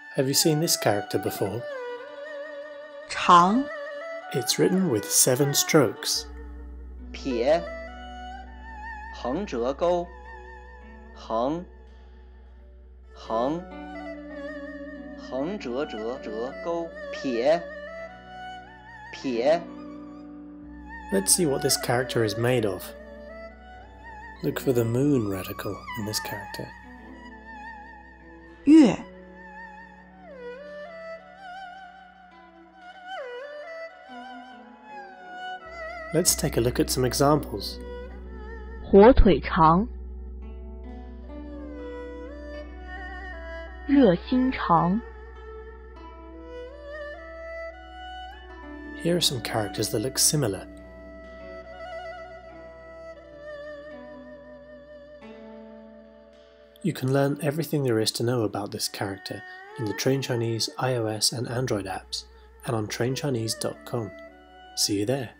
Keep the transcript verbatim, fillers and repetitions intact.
Have you seen this character before? 长 It's written with seven strokes. 撇横折钩横横横折折折钩撇撇 Let's see what this character is made of. Look for the moon radical in this character. 月 Let's take a look at some examples. 火腿肠热心肠 Here are some characters that look similar. You can learn everything there is to know about this character in the Train Chinese iOS and Android apps and on train chinese dot com. See you there.